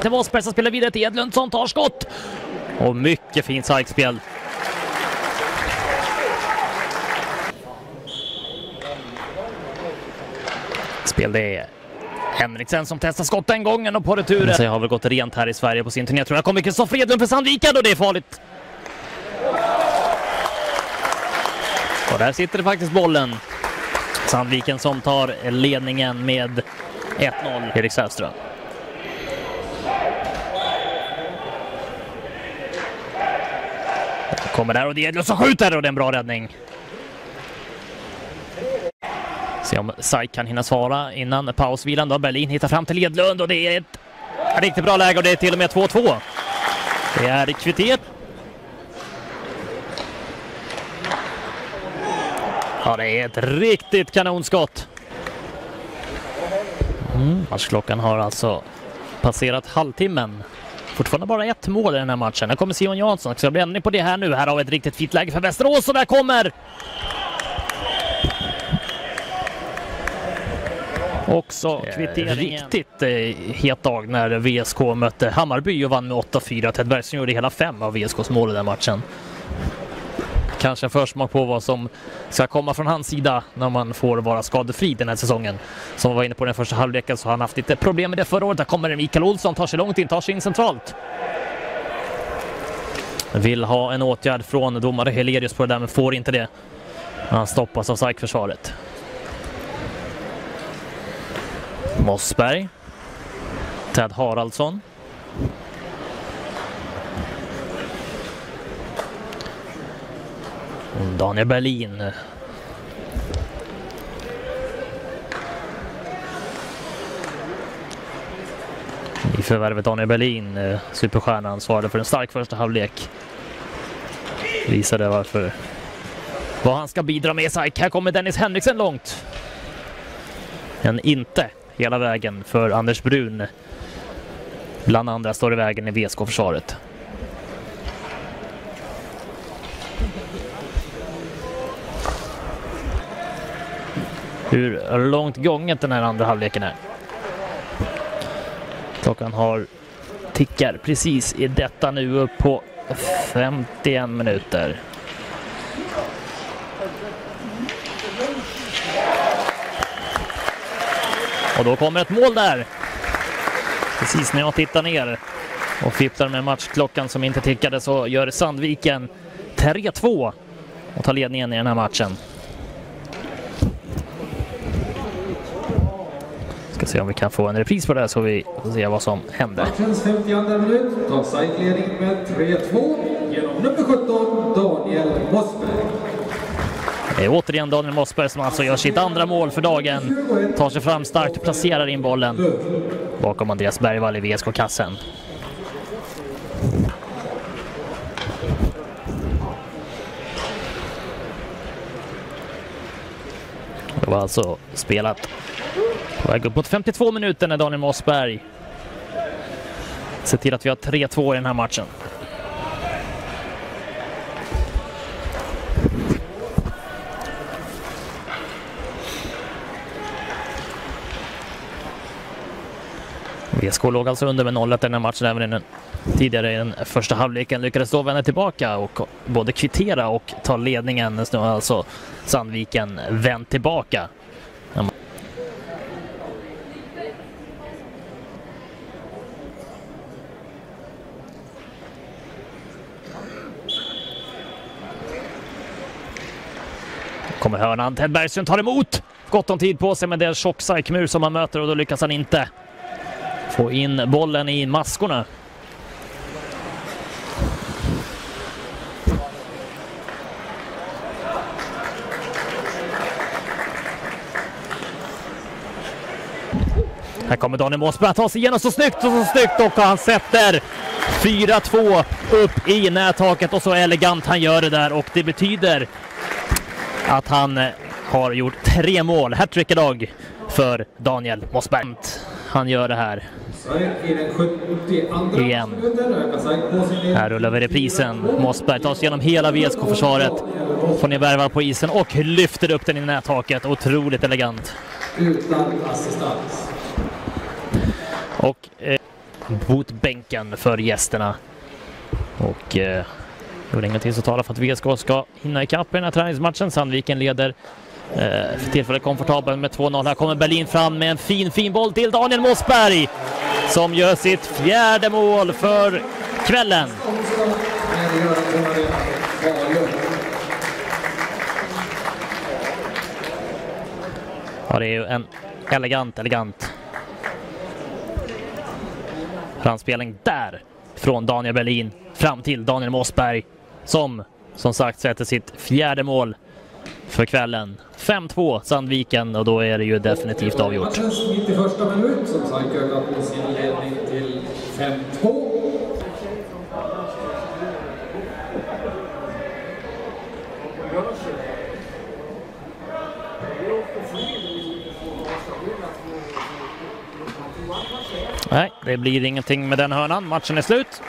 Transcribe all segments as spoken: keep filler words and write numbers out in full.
Det var Mossberg som spelar vidare till Edlund som tar skott. Och mycket fint SAIK-spel. Spel det är Henriksen som testar skott den gången och på returen. Så jag har väl gått rent här i Sverige på sin turné. Jag tror jag kommer Kristoffer Edlund för Sandviken och det är farligt. Och där sitter det faktiskt bollen. Sandviken som tar ledningen med ett noll. Erik Sävström. Kommer där och det är Edlund som skjuter och det är en bra räddning. Se om SAIK kan hinna svara innan pausvilan då. Berlin hittar fram till Edlund och det är ett riktigt bra läge och det är till och med två två. Det är kvittert. Ja, det är ett riktigt kanonskott. Mm, matchklockan har alltså passerat halvtimmen. Fortfarande bara ett mål i den här matchen. Här kommer Simon Jansson. Så det blir ändring på det här nu. Här har vi ett riktigt fint läge för Västerås och där kommer också kvitteringen. Riktigt eh, het dag när V S K mötte Hammarby och vann med åtta fyra. Ted Bergström gjorde hela fem av V S K:s mål i den matchen. Kanske en försmak på vad som ska komma från hans sida när man får vara skadefri den här säsongen. Som var inne på den första halvleken så har han haft lite problem med det förra året. Där kommer det Mikael Olsson, tar sig långt in, tar sig in centralt. Vill ha en åtgärd från domare Helerius på det där men får inte det. Han stoppas av SAIK-försvaret. Mossberg. Ted Haraldsson. Daniel Berlin. I förvärvet Daniel Berlin, superstjärnan, svarade för en stark första halvlek. Visade varför. Vad han ska bidra med SAIK. Här kommer Dennis Henriksen långt. Men inte hela vägen för Anders Brun. Bland andra står i vägen i V S K-försvaret. Hur långt gånget den här andra halvleken är. Klockan har tickar precis i detta nu upp på femtioen minuter. Och då kommer ett mål där. Precis när jag tittar ner och fipplar med matchklockan som inte tickade så gör Sandviken tre två och tar ledningen i den här matchen. Ska se om vi kan få en repris på det här så vi får se vad som händer. Matchens femtioandra minut tar SAIK ledning med tre två genom nummer sjutton Daniel Mossberg. Det är återigen Daniel Mossberg som alltså gör sitt andra mål för dagen. Tar sig fram starkt och placerar in bollen bakom Andreas Bergvall i V S K-kassen. Det var alltså spelat på väg upp mot femtiotvå minuter när Daniel Mossberg ser till att vi har tre två i den här matchen. V S K låg alltså under med noll ett i den här matchen även innan. Tidigare i den första halvleken lyckades då vända tillbaka och både kvittera och ta ledningen. Nu har alltså Sandviken vänt tillbaka. Kommer hörnan, Ted Bergström tar emot. Gott om tid på sig med det tjock SAIK-mur som han möter och då lyckas han inte få in bollen i maskorna. Här kommer Daniel Mossberg att ta sig igenom så snyggt och så snyggt och han sätter fyra två upp i nättaket och så elegant han gör det där och det betyder att han har gjort tre mål. Hattrick idag för Daniel Mossberg. Han gör det här igen. Här rullar vi reprisen. Mossberg tar sig igenom hela V S K-försvaret. Får ner Bergvall på isen och lyfter upp den i nättaket. Otroligt elegant. Utan assistans. Och eh, botbänken för gästerna. Och eh, det är ingenting som talar för att V S K ska hinna ikapp i den här träningsmatchen. Sandviken leder eh, för tillfället komfortabel med två noll. Här kommer Berlin fram med en fin, fin boll till Daniel Mossberg som gör sitt fjärde mål för kvällen. Ja, det är ju en elegant, elegant framspelning där från Daniel Berlin fram till Daniel Mossberg som som sagt sätter sitt fjärde mål för kvällen. fem två Sandviken och då är det ju definitivt avgjort. Matchens nittioförsta minut som sagt ökat på sin ledning till fem två. Nej, det blir ingenting med den hörnan. Matchen är slut.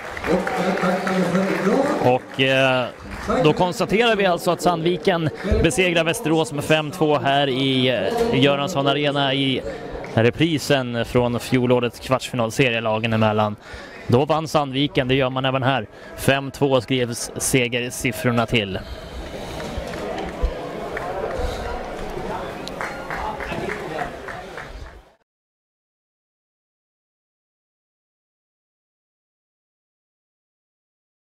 Och eh, då konstaterar vi alltså att Sandviken besegrar Västerås med fem två här i eh, Göransson Arena i reprisen från fjolårets kvartsfinalserielagen emellan. Då vann Sandviken, det gör man även här. fem två skrevs segersiffrorna till.